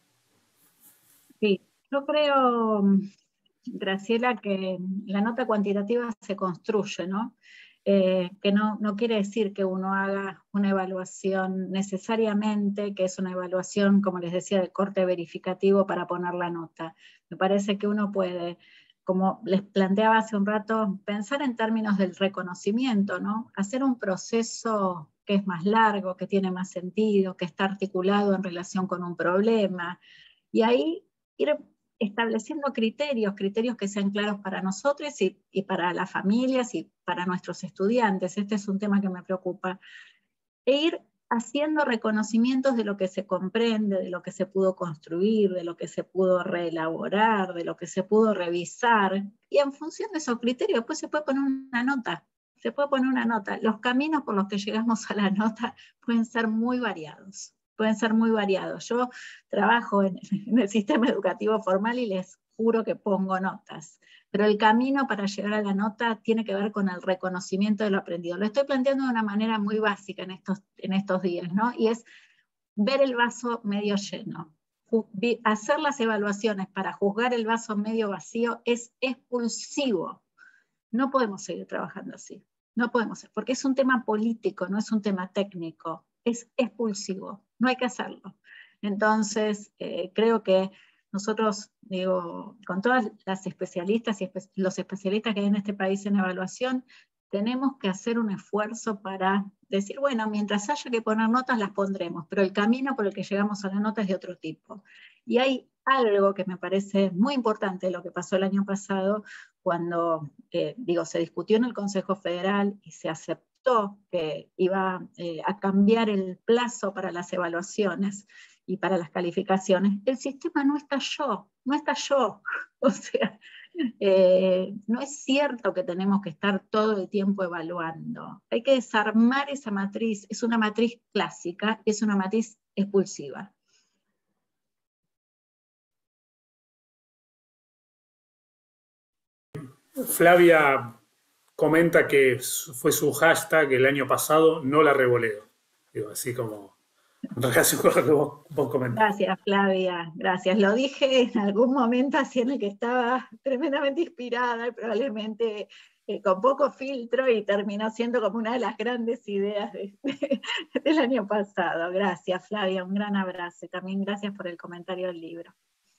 Sí, yo creo, Graciela, que la nota cuantitativa se construye, ¿no? Eh, que no, no quiere decir que uno haga una evaluación necesariamente, que es una evaluación, como les decía, de corte verificativo para poner la nota. Me parece que uno puede, como les planteaba hace un rato, pensar en términos del reconocimiento, ¿no? Hacer un proceso que es más largo, que tiene más sentido, que está articulado en relación con un problema, y ahí ir estableciendo criterios, criterios que sean claros para nosotros y, y para las familias y para nuestros estudiantes. Este es un tema que me preocupa. E ir haciendo reconocimientos de lo que se comprende, de lo que se pudo construir, de lo que se pudo reelaborar, de lo que se pudo revisar, y en función de esos criterios después se puede poner una nota. Se puede poner una nota. Los caminos por los que llegamos a la nota pueden ser muy variados. pueden ser muy variados. Yo trabajo en, en el sistema educativo formal y les juro que pongo notas, pero el camino para llegar a la nota tiene que ver con el reconocimiento de lo aprendido. Lo estoy planteando de una manera muy básica en estos, en estos días, ¿no? Y es ver el vaso medio lleno. Hacer las evaluaciones para juzgar el vaso medio vacío es expulsivo. No podemos seguir trabajando así. No podemos, porque es un tema político, no es un tema técnico. Es expulsivo, no hay que hacerlo. Entonces, eh, creo que nosotros, digo, con todas las especialistas y espe los especialistas que hay en este país en evaluación, tenemos que hacer un esfuerzo para decir, bueno, mientras haya que poner notas, las pondremos, pero el camino por el que llegamos a la nota es de otro tipo. Y hay algo que me parece muy importante de lo que pasó el año pasado, cuando, eh, digo, se discutió en el Consejo Federal y se aceptó que iba eh, a cambiar el plazo para las evaluaciones, y para las calificaciones, el sistema no estalló, no estalló. O sea, eh, no es cierto que tenemos que estar todo el tiempo evaluando. Hay que desarmar esa matriz, es una matriz clásica, es una matriz expulsiva. Flavia comenta que fue su hashtag el año pasado, no la revoleo. Digo, así como en relación con lo que vos, vos comentás. Gracias, Flavia, gracias. Lo dije en algún momento así en el que estaba tremendamente inspirada y probablemente eh, con poco filtro, y terminó siendo como una de las grandes ideas de, de, del año pasado. Gracias, Flavia, un gran abrazo. Y también gracias por el comentario del libro.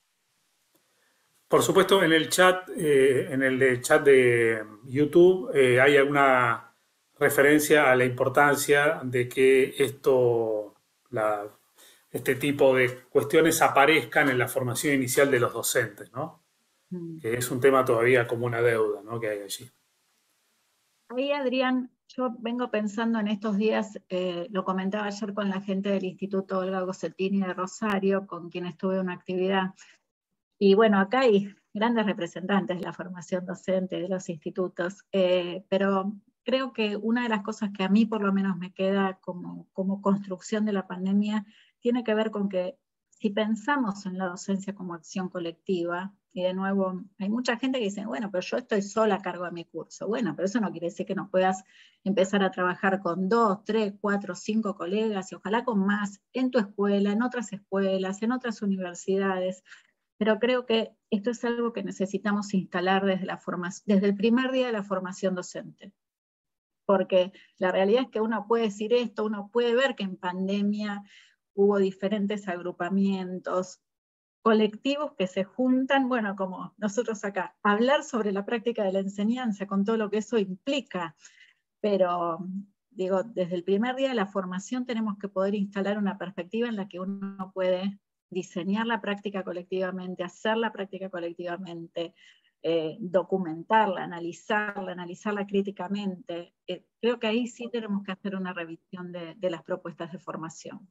Por supuesto, en el chat, eh, en el de chat de YouTube, eh, hay alguna referencia a la importancia de que esto, la, este tipo de cuestiones aparezcan en la formación inicial de los docentes, ¿no? Mm. Que es un tema todavía como una deuda, ¿no?, que hay allí. Ahí, Adrián, yo vengo pensando en estos días, eh, lo comentaba ayer con la gente del Instituto Olga Gossettini de Rosario, con quien estuve en una actividad. Y bueno, acá hay grandes representantes de la formación docente de los institutos, eh, pero creo que una de las cosas que a mí por lo menos me queda como, como construcción de la pandemia tiene que ver con que si pensamos en la docencia como acción colectiva, y de nuevo hay mucha gente que dice, bueno, pero yo estoy sola a cargo de mi curso. Bueno, pero eso no quiere decir que no puedas empezar a trabajar con dos, tres, cuatro, cinco colegas, y ojalá con más, en tu escuela, en otras escuelas, en otras universidades. Pero creo que esto es algo que necesitamos instalar desde, la formación, desde el primer día de la formación docente. Porque la realidad es que uno puede decir esto, uno puede ver que en pandemia hubo diferentes agrupamientos, colectivos que se juntan, bueno, como nosotros acá, hablar sobre la práctica de la enseñanza, con todo lo que eso implica. Pero, digo, desde el primer día de la formación tenemos que poder instalar una perspectiva en la que uno puede diseñar la práctica colectivamente, hacer la práctica colectivamente, eh, documentarla, analizarla, analizarla críticamente. Eh, creo que ahí sí tenemos que hacer una revisión de, de las propuestas de formación.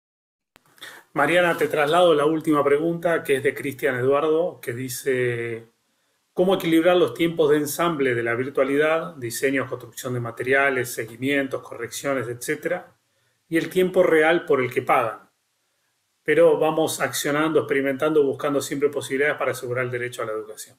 Mariana, te traslado la última pregunta, que es de Cristian Eduardo, que dice: ¿cómo equilibrar los tiempos de ensamble de la virtualidad, diseño, construcción de materiales, seguimientos, correcciones, etcétera, y el tiempo real por el que pagan? Pero vamos accionando, experimentando, buscando siempre posibilidades para asegurar el derecho a la educación.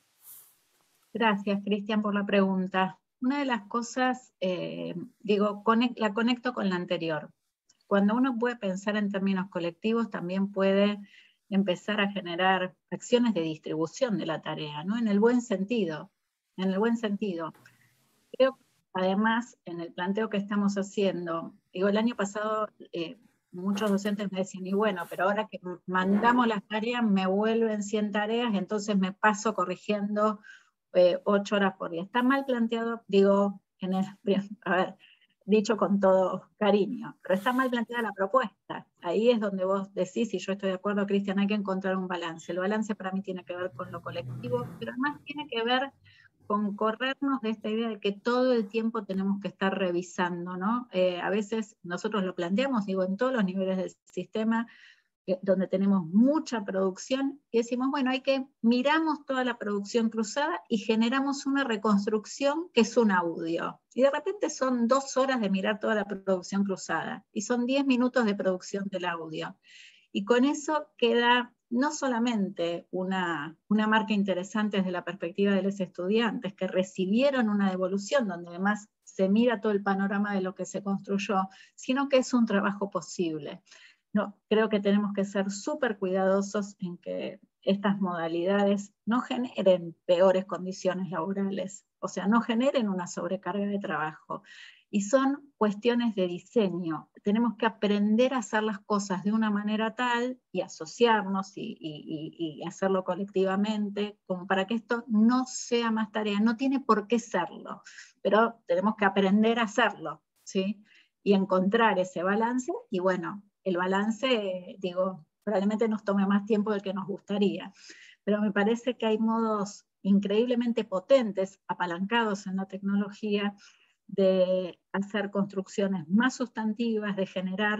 Gracias, Cristian, por la pregunta. Una de las cosas, eh, digo, conect, la conecto con la anterior. Cuando uno puede pensar en términos colectivos, también puede empezar a generar acciones de distribución de la tarea, ¿no? En el buen sentido, en el buen sentido. Creo que además, en el planteo que estamos haciendo, digo, el año pasado eh, muchos docentes me decían, y bueno, pero ahora que mandamos las tareas, me vuelven cien tareas, entonces me paso corrigiendo eh, ocho horas por día. Está mal planteado, digo, en el, a ver, dicho con todo cariño, pero está mal planteada la propuesta. Ahí es donde vos decís, y yo estoy de acuerdo, Cristian, hay que encontrar un balance. El balance para mí tiene que ver con lo colectivo, pero además tiene que ver con corrernos de esta idea de que todo el tiempo tenemos que estar revisando, ¿no? Eh, a veces nosotros lo planteamos, digo, en todos los niveles del sistema, eh, donde tenemos mucha producción, y decimos, bueno, hay que, miramos toda la producción cruzada y generamos una reconstrucción que es un audio. Y de repente son dos horas de mirar toda la producción cruzada, y son diez minutos de producción del audio. Y con eso queda no solamente una, una marca interesante desde la perspectiva de los estudiantes que recibieron una devolución, donde además se mira todo el panorama de lo que se construyó, sino que es un trabajo posible. No, creo que tenemos que ser súper cuidadosos en que estas modalidades no generen peores condiciones laborales, o sea, no generen una sobrecarga de trabajo. Y son cuestiones de diseño. Tenemos que aprender a hacer las cosas de una manera tal y asociarnos y, y, y hacerlo colectivamente, como para que esto no sea más tarea. No tiene por qué serlo, pero tenemos que aprender a hacerlo, ¿sí? Y encontrar ese balance. Y bueno, el balance, digo, probablemente nos tome más tiempo del que nos gustaría. Pero me parece que hay modos increíblemente potentes, apalancados en la tecnología, de hacer construcciones más sustantivas, de generar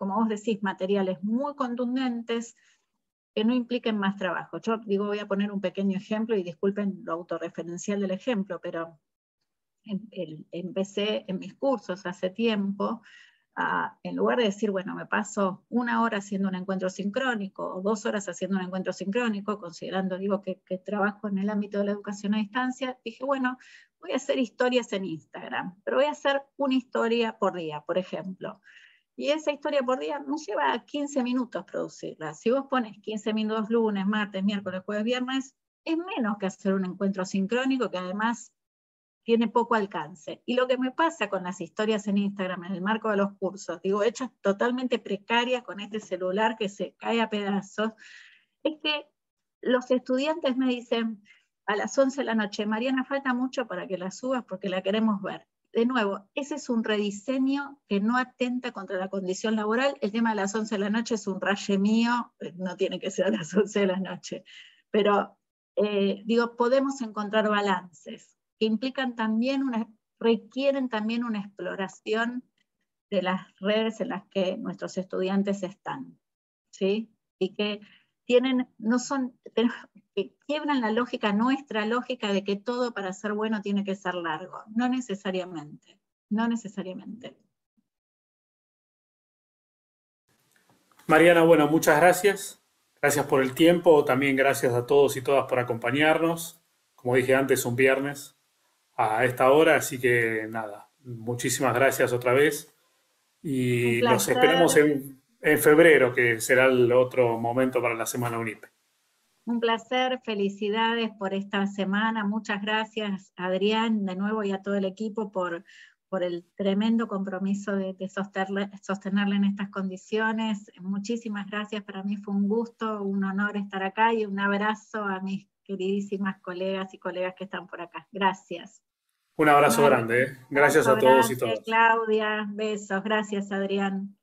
como vos decís, materiales muy contundentes que no impliquen más trabajo. Yo digo, voy a poner un pequeño ejemplo y disculpen lo autorreferencial del ejemplo, pero em, el, empecé en mis cursos hace tiempo, a, en lugar de decir, bueno, me paso una hora haciendo un encuentro sincrónico o dos horas haciendo un encuentro sincrónico, considerando, digo, que, que trabajo en el ámbito de la educación a distancia, dije, bueno, voy a hacer historias en Instagram, pero voy a hacer una historia por día, por ejemplo. Y esa historia por día nos lleva quince minutos producirla. Si vos pones quince minutos lunes, martes, miércoles, jueves, viernes, es menos que hacer un encuentro sincrónico que además tiene poco alcance. Y lo que me pasa con las historias en Instagram, en el marco de los cursos, digo, hechas totalmente precarias con este celular que se cae a pedazos, es que los estudiantes me dicen a las once de la noche, Mariana, falta mucho para que la subas porque la queremos ver. De nuevo, ese es un rediseño que no atenta contra la condición laboral. El tema de las once de la noche es un raye mío, no tiene que ser a las once de la noche. Pero, eh, digo, podemos encontrar balances que implican también una, requieren también una exploración de las redes en las que nuestros estudiantes están, ¿sí? Y que tienen, no son, que quiebran la lógica, nuestra lógica de que todo para ser bueno tiene que ser largo. No necesariamente, no necesariamente. Mariana, bueno, muchas gracias. Gracias por el tiempo. También gracias a todos y todas por acompañarnos. Como dije antes, un viernes a esta hora, así que nada, muchísimas gracias otra vez. Y los esperamos en, en febrero, que será el otro momento para la Semana UNIPE. Un placer, felicidades por esta semana. Muchas gracias, Adrián, de nuevo, y a todo el equipo por, por el tremendo compromiso de, de sostenerle, sostenerle en estas condiciones. Muchísimas gracias, para mí fue un gusto, un honor estar acá, y un abrazo a mis queridísimas colegas y colegas que están por acá. Gracias. Un abrazo grande, ¿eh? Gracias a todos y todas. Claudia, besos. Gracias, Adrián.